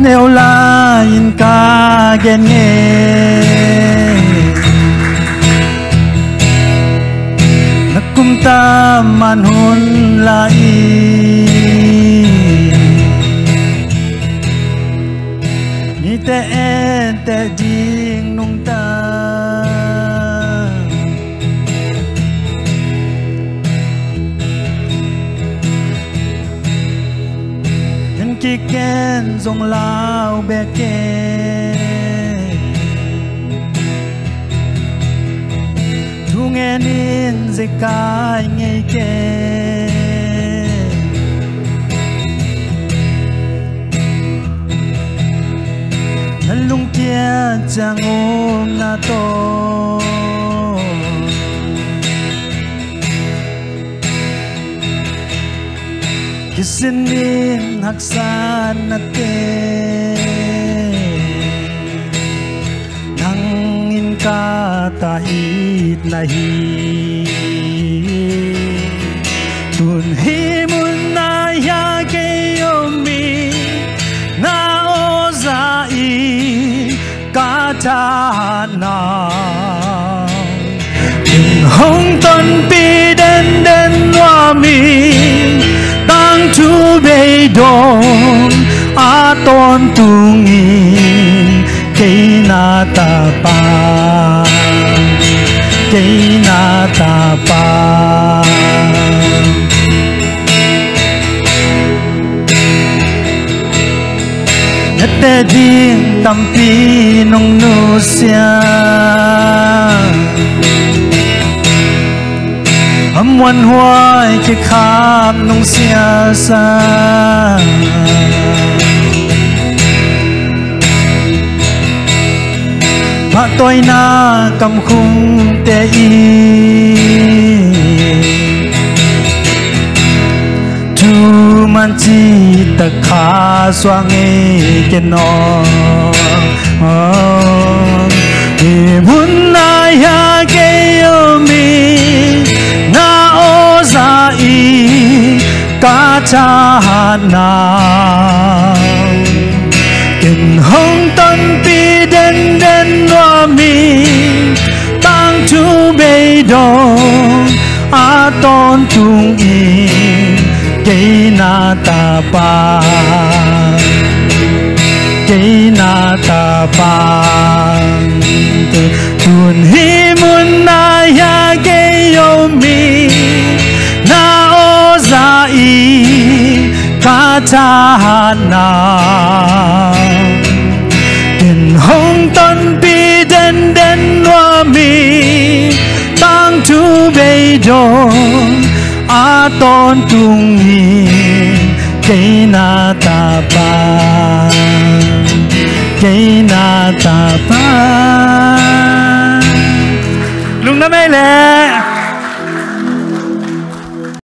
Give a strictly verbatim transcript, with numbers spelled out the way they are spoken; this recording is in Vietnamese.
nêu la in ca gen nghe nakum ta man hun la i ni te en te ding nung ta ki ken dòng lao bè kê thu nghe nín dây cai ngay kê năn lung kia chẳng ôm na to kisinin haksan natin nangin ka tahit nahi tunhi mun na yageyomi na ozai katana hong ton pi den den wami chu bê đồn a tôn tungin cây na ta pa cây na ta pa nhất tê điên tâm pi nông nô xia âm quan hoài cái khát nông xia xa và tôi na cầm khung tê y chu man chi ta khá xoang nghe cái nó thì muốn ai ha cái mi na ozai katana kin hong ton pi den den wa mi tang chu be do a ton tung i ke na ta pa ke na ta pa tun hi mun na ya ke yo mi na ozai katana kin hong ton pi den den wa mi tang tu be do a ton tung hi ke na ta pa ke na ta pa lung na mê lệ